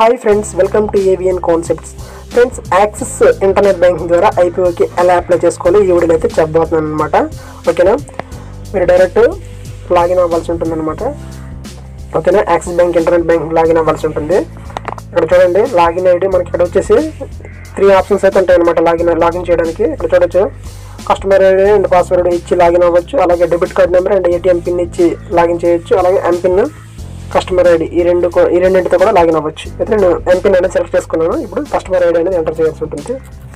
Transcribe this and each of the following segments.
Hi friends, welcome to AVN concepts. Friends, Axis internet banking ద్వారా IPOకి ఎలా apply చేసుకోవాలి ఈ వీడియోలో అయితే చెప్పబోతున్నాను అనమాట. ఓకేనా, మీరు డైరెక్ట్ లాగిన్ అవ్వాల్సి ఉంటుంది అనమాట. ఓకేనా, Axis bank internet banking login అవ్వాల్సి ఉంటుంది. ఇక్కడ చూడండి, లాగిన్ ఐడి మనకి ఇక్కడ వచ్చేసి 3 ఆప్షన్స్ అయితే ఉంటాయి అనమాట. లాగిన్ చేయడానికి ఇక్కడ చూడొచ్చు, కస్టమర్ ఐడి అండ్ పాస్వర్డ్ ఇచ్చి లాగిన్ అవ్వచ్చు, అలాగే debit card number and ATM PIN ఇచ్చి లాగిన్ చేయొచ్చు, అలాగే ఎంపిన్ కస్టమర్ ఐడి ఈ రెండింటితో కూడా లాగిన్ అవ్వచ్చు. అయితే నేను ఎంపిన్ అనేది సెలెక్ట్ చేసుకున్నాను. ఇప్పుడు కస్టమర్ ఐడి అనేది ఎంటర్ చేయాల్సి ఉంటుంది.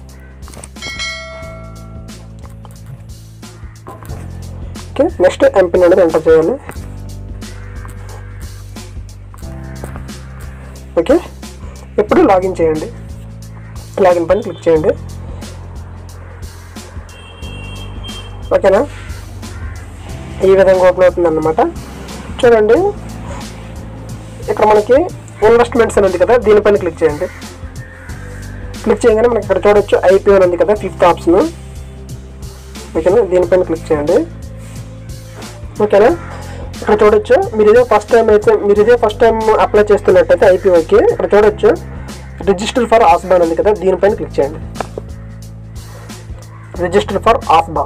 ఓకే, నెక్స్ట్ ఎంపిన్ అనేది ఎంటర్ చేయాలి. ఓకే, ఇప్పుడు లాగిన్ చేయండి. లాగిన్ పైన క్లిక్ చేయండి. ఓకేనా, ఈ విధంగా ఓపెన్ అవుతుంది అన్నమాట. చూడండి, ఇక్కడ మనకి ఇన్వెస్ట్మెంట్స్ అని ఉంది కదా, దీనిపైన క్లిక్ చేయండి. క్లిక్ చేయగానే మనకి ఇక్కడ చూడొచ్చు IPO అని ఉంది కదా, 5th ఆప్షన్. ఓకేనా, దీనిపైన క్లిక్ చేయండి. ఓకేనా, ఇక్కడ చూడొచ్చు, మీరు ఇదే ఫస్ట్ టైం అప్లై చేస్తున్నట్టయితే IPOకి ఇక్కడ చూడొచ్చు రిజిస్టర్ ఫర్ ఆస్బా అని ఉంది కదా, దీనిపైన క్లిక్ చేయండి. Register for ASBA.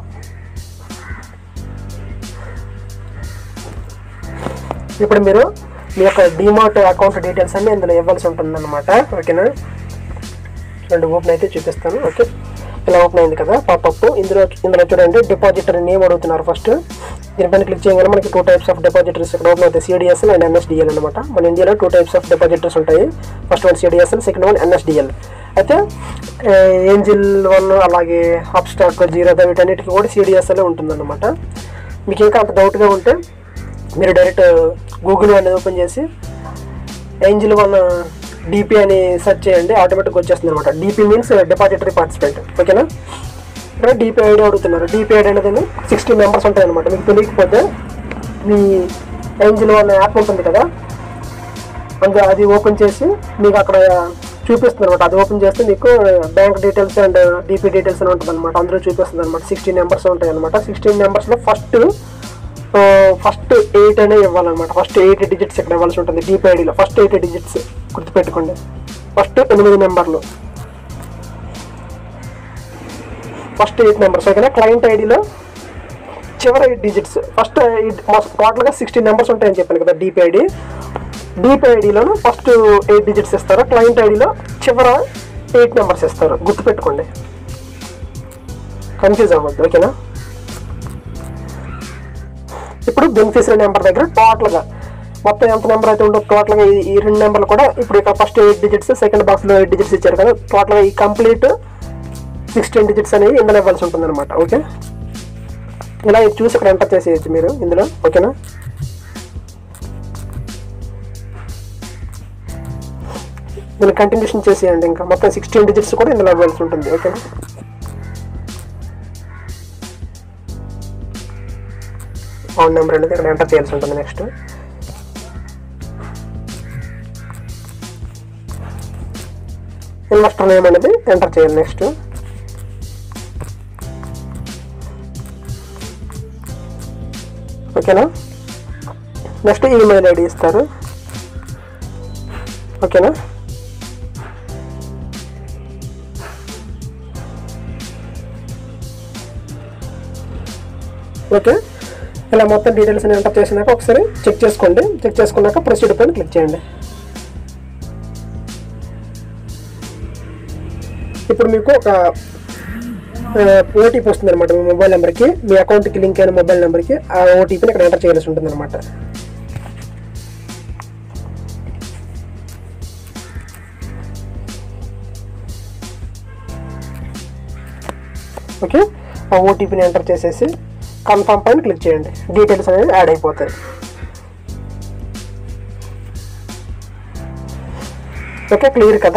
ఇప్పుడు మీరు మీ యొక్క డిమార్ట్ అకౌంట్ డీటెయిల్స్ అన్ని ఇందులో ఇవ్వాల్సి ఉంటుంది అనమాట. ఓకేనా, రెండు ఓపెన్ అయితే చూపిస్తాను. ఓకే, ఇలా ఓపెన్ అయింది కదా పాపప్. ఇందులో చూడండి, డిపాజిటర్ నేమ్ అడుగుతున్నారు. ఫస్ట్ దీనిపైన క్లిక్ చేయగానే మనకి 2 types ఆఫ్ డిపాజిటర్స్ ఇక్కడ ఓపెన్ అవుతాయి, CDSL అండ్ NSDL అనమాట. మన ఇండియాలో 2 types ఆఫ్ డిపాజిటర్స్ ఉంటాయి. First one CDSL, second one NSDL. అయితే ఏంజిల్ 1 అలాగే అప్స్టాక్, జీరోదా వీటన్నిటికీ కూడా CDSL ఉంటుందన్నమాట. మీకు ఇంకా అంత డౌట్గా ఉంటే మీరు డైరెక్ట్ గూగుల్ అనేది ఓపెన్ చేసి ఏంజిల్ 1 DP అని సెర్చ్ చేయండి, ఆటోమేటిక్గా వచ్చేస్తుంది అనమాట. DP means depository participant. ఓకేనా, ఇక్కడ DP ఐడి అడుగుతున్నారు. DP ఐడి అనేది 60 మెంబర్స్ ఉంటాయి అనమాట. మీకు తెలియకపోతే మీ ఏంజిల్ 1 యాప్ ఉంటుంది కదా, అది ఓపెన్ చేసి మీకు అక్కడ చూపిస్తుంది అనమాట. అది ఓపెన్ చేస్తే మీకు bank details and DP details అని ఉంటుంది అనమాట. అందులో చూపిస్తుంది అనమాట. 16 మెంబర్స్ ఉంటాయి అనమాట. 16 మెంబర్స్లో ఫస్ట్ 8 అనేది ఇవ్వాలన్నమాట. ఫస్ట్ 8 డిజిట్స్ ఇక్కడ ఇవ్వాల్సి ఉంటుంది. DP ఐడిలో ఫస్ట్ 8 డిజిట్స్ గుర్తుపెట్టుకోండి. ఫస్ట్ 8 నెంబర్లు, ఫస్ట్ 8 నెంబర్స్. ఓకేనా, క్లయింట్ ఐడిలో చివరి 8 డిజిట్స్. ఫస్ట్ టోటల్గా 16 నెంబర్స్ ఉంటాయని చెప్పాను కదా. DP ఐడిలో ఫస్ట్ 8 డిజిట్స్ ఇస్తారు, క్లయింట్ ఐడిలో చివర 8 నెంబర్స్ ఇస్తారు. గుర్తుపెట్టుకోండి, కన్ఫ్యూజ్ అవ్వద్దు. ఓకేనా, ఇప్పుడు బెనిఫిషరీ నెంబర్ దగ్గర టోటల్గా మొత్తం ఎంత నెంబర్ అయితే ఉండదు, టోటల్గా ఈ 2 నెంబర్లు కూడా ఇప్పుడు ఇక్కడ ఫస్ట్ 8 డిజిట్స్, సెకండ్ బాక్స్లో 8 డిజిట్స్ ఇచ్చారు కదా, టోటల్గా ఈ కంప్లీట్ 16 డిజిట్స్ అనేవి ఇందులో ఇవ్వాల్సి ఉంటుంది అనమాట. ఓకే, ఇలా చూసి ఇక్కడ ఎంటర్ చేసేయచ్చు మీరు ఇందులో. ఓకేనా, దీన్ని కంటిన్యూషన్ చేసేయండి. ఇంకా మొత్తం 16 డిజిట్స్ కూడా ఇందులో ఇవ్వాల్సి ఉంటుంది. ఓకేనా, అకౌంట్ నెంబర్ అనేది ఇక్కడ ఎంటర్ చేయాల్సి ఉంటుంది. నెక్స్ట్ ఇన్వెస్టర్ నేమ్ అనేది ఎంటర్ చేయాలి. నెక్స్ట్ ఓకేనా, నెక్స్ట్ ఈమెయిల్ ఐడి ఇస్తారు. ఓకేనా, ఓకే, ఇలా మొత్తం డీటెయిల్స్ ఎంటర్ చేసినాక ఒకసారి చెక్ చేసుకోండి. చెక్ చేసుకున్నాక ప్రొసీడ్ పైన క్లిక్ చేయండి. ఇప్పుడు మీకు ఒక OTP వస్తుంది అనమాట మీ మొబైల్ నెంబర్కి, మీ అకౌంట్కి లింక్ అయిన మొబైల్ నెంబర్కి. ఆ OTPని ఇక్కడ ఎంటర్ చేయాల్సి ఉంటుంది అనమాట. ఓకే, ఆ OTPని ఎంటర్ చేసేసి కన్ఫర్మ్ పైన క్లిక్ చేయండి. డీటెయిల్స్ అనేది యాడ్ అయిపోతాయి. ఓకే, క్లియర్ కదా.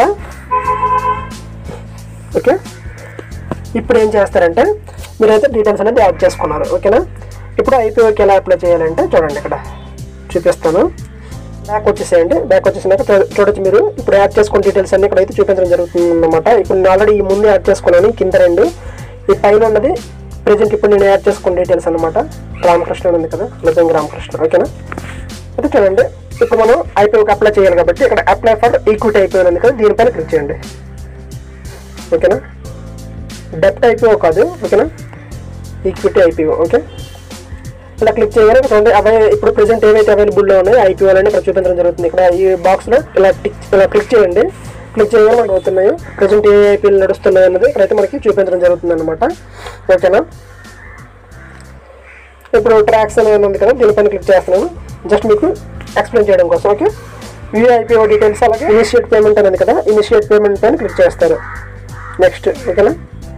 ఓకే, ఇప్పుడు ఏం చేస్తారంటే మీరైతే డీటెయిల్స్ అనేది యాడ్ చేసుకున్నారు. ఓకేనా, ఇప్పుడు IPOకి ఎలా అప్లై చేయాలంటే చూడండి, ఇక్కడ చూపిస్తాను. బ్యాక్ వచ్చేసేయండి. బ్యాక్ వచ్చేసినాక చూడొచ్చు, మీరు ఇప్పుడు యాడ్ చేసుకున్న డీటెయిల్స్ అన్ని ఇక్కడ అయితే చూపించడం జరుగుతుంది అన్నమాట. ఇప్పుడు నేను ఆల్రెడీ ఈ ముందు యాడ్ చేసుకున్నాను. కింద 2, ఈ పైన ఉన్నది ప్రెజెంట్ ఇప్పుడు నేను యాడ్ చేసుకున్న డీటెయిల్స్ అనమాట. రామకృష్ణ ఉంది కదా, నిజంగా రామకృష్ణ. ఓకేనా, అయితే చూడండి, ఇప్పుడు మనం ఐపీఓకి అప్లై చేయాలి కాబట్టి ఇక్కడ అప్లై ఫర్ ఈక్విటీ ఐపీఓ ఉంది కదా, దీనిపైన క్లిక్ చేయండి. ఓకేనా, డెప్ట్ ఐపీఓ కాదు, ఓకేనా, ఈక్విటీ ఐపీఓ. ఓకే, ఇలా క్లిక్ చేయగానే ఇప్పుడు ప్రెజెంట్ ఏవైతే అవైలబుల్లో ఉన్నాయో ఐపీఓలని ఇక్కడ చూపించడం జరుగుతుంది. ఇక్కడ ఈ బాక్స్లో ఇలా క్లిక్ చేయండి. క్లిక్ చేయగానే మనకు అవుతున్నాయి ప్రెజెంట్ ఏ ఐపీఎల్ నడుస్తున్నాయి అన్నది ఇక్కడైతే మనకి చూపించడం జరుగుతుంది అనమాట. ఓకేనా, ఇప్పుడు ట్రాక్స్ అనేది ఉంది కదా, దీనిపైన క్లిక్ చేస్తున్నాను జస్ట్ మీకు ఎక్స్ప్లెయిన్ చేయడం కోసం. ఓకే, వ్యూ ఐపీఓ డీటెయిల్స్, అలాగే ఇనిషియేట్ పేమెంట్ అనేది కదా, ఇనిషియేట్ పేమెంట్ పైన క్లిక్ చేస్తారు. నెక్స్ట్, ఓకేనా,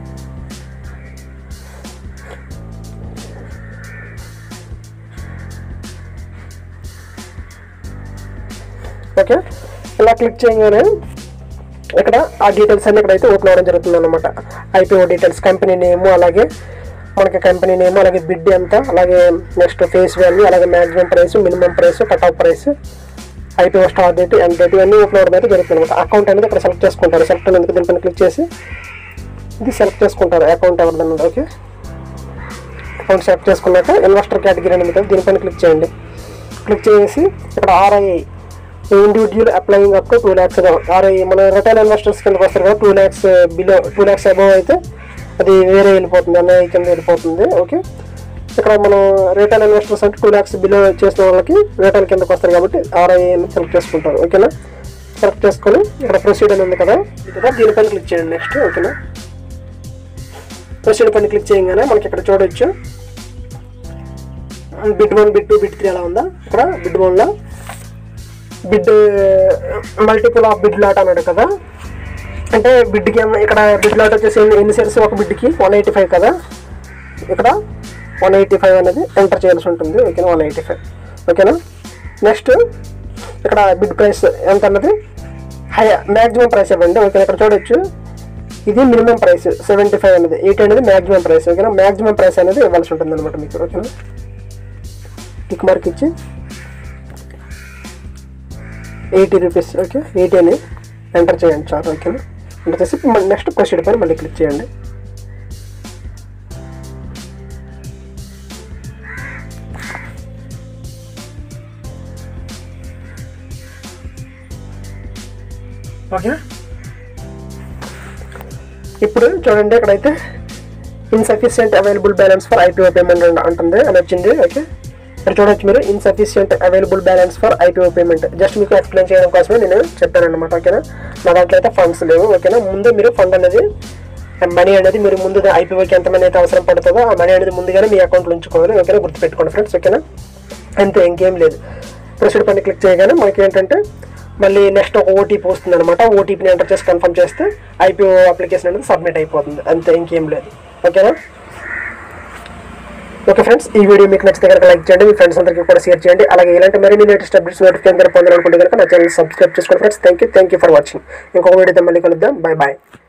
ఓకే, ఇలా క్లిక్ చేయగానే ఇక్కడ ఆ డీటెయిల్స్ అన్ని ఇక్కడైతే ఓపెన్ అవ్వడం జరుగుతుంది అనమాట. ఐపీఓ డీటెయిల్స్, కంపెనీ నేము, అలాగే మనకి కంపెనీ నేమ్, అలాగే బిడ్ ఎంత, అలాగే నెక్స్ట్ ఫేస్ వాల్యూ, అలాగే maximum price, minimum price, cut off price, IPO start date, end date, ఇవన్నీ ఓపెన్ అవ్వడం అయితే జరుగుతుంది అనమాట. అకౌంట్ అనేది ఇక్కడ సెలెక్ట్ చేసుకుంటారు. సెలెక్ట్ అనేది దీనిపైన క్లిక్ చేసి ఇది సెలెక్ట్ చేసుకుంటారు అకౌంట్ ఎవరిదన్నది. ఓకే, అకౌంట్ సెలెక్ట్ చేసుకున్నాక ఇన్వెస్టర్ కేటగిరీ అనేది కదా, దీనిపైన క్లిక్ చేయండి. క్లిక్ చేసి ఇక్కడ RI individual applying up to 2 lakhs RI మన రిటైల్ ఇన్వెస్టర్స్ కిందకి వస్తారు కదా, 2 lakhs బిలో 2 lakhs అబవ్ అయితే అది వేరే వెళ్ళిపోతుంది, ఎన్ఐ కింద వెళ్ళిపోతుంది. ఓకే, ఇక్కడ మనం రిటైల్ ఇన్వెస్టర్స్ అంటే 2 lakhs బిలో చేసిన వాళ్ళకి రిటైల్ కిందకి వస్తారు కాబట్టి ఆర్ఐ సెలెక్ట్ చేసుకుంటారు. ఓకేనా, సెలెక్ట్ చేసుకొని ఇక్కడ ప్రొసీడ్ అని ఉంది కదా, దీనిపైన క్లిక్ చేయండి. నెక్స్ట్, ఓకేనా, ప్రొసీడ్ పైన క్లిక్ చేయగానే మనకి ఇక్కడ చూడవచ్చు బిడ్ 1, బిడ్ 2, బిడ్ 3 అలా ఉందా. ఇక్కడ బిడ్ 1లో bid multiple of bid lot అన్నాడు కదా, అంటే బిడ్కి ఇక్కడ బిడ్ లాట్ వచ్చేసి ఎన్ని షేర్స్ ఒక బిడ్కి 185 కదా, ఇక్కడ 185 అనేది ఎంటర్ చేయాల్సి ఉంటుంది. ఓకేనా, 185. ఓకేనా, నెక్స్ట్ ఇక్కడ బిడ్ ప్రైస్ ఎంత అన్నది మ్యాక్సిమం ప్రైస్ ఇవ్వండి. ఓకేనా, ఇక్కడ చూడొచ్చు ఇది మినిమం ప్రైస్ 75 అనేది, 80 అనేది మ్యాక్సిమం ప్రైస్. ఓకేనా, మ్యాక్సిమం ప్రైస్ అనేది ఇవ్వాల్సి ఉంటుంది అనమాట మీకు. ఓకేనా, టిక్ మార్క్ ఇచ్చి 80 రూపీస్, ఓకే, 80 అని ఎంటర్ చేయండి చాలు. ఓకేనా, ఎంటర్ చేసి నెక్స్ట్ ప్రొసీడ్ పైన మళ్ళీ క్లిక్ చేయండి. ఓకే, ఇప్పుడు చూడండి ఇక్కడైతే insufficient available balance for IPO payment అంటుంది అని వచ్చింది. ఓకే, ఇక్కడ చూడొచ్చు మీరు insufficient available balance for IPO payment. Just మీకు ఎక్స్ప్లెయిన్ చేయడం కోసమే నేను చెప్పానన్నమాట. ఓకేనా, నా దాంట్లో అయితే ఫండ్స్ లేవు. ఓకేనా, ముందు మీరు ఫండ్ అనేది మనీ అనేది మీరు ముందు ఐపీఓకి ఎంత మనీ అయితే అవసరం పడుతుందో ఆ మనీ అనేది ముందుగానే మీ అకౌంట్లో ఉంచుకోవాలి. ఓకేనా, గుర్తుపెట్టుకోండి ఫ్రెండ్స్. ఓకేనా, అంతే, ఇంకేం లేదు. ప్రొసీడ్ పైన క్లిక్ చేయగానే మనకి ఏంటంటే మళ్ళీ నెక్స్ట్ ఒక ఓటీపీ వస్తుంది అనమాట. ఓటీపీని ఎంటర్ చేసి కన్ఫర్మ్ చేస్తే ఐపీఓ అప్లికేషన్ అనేది సబ్మిట్ అయిపోతుంది, అంతే, ఇంకేం లేదు. ఓకేనా, ఓకే ఫ్రెండ్స్, ఈ వీడియో మీకు నచ్చితే కనుక లైక్ చేయండి, మీ ఫ్రెండ్స్ అందరికీ కూడా షేర్ చేయండి. అలాగే ఇలాంటి మరిన్ని లేటెస్ట్ అప్డేట్స్ నోటిఫికేషన్ పొందాలనుకుంటే కనుక నా ఛానల్ సబ్స్క్రైబ్ చేసుకోండి friends. Thank you for watching. ఇంకొక వీడియోతో మళ్ళీ కలుద్దాం. Bye bye.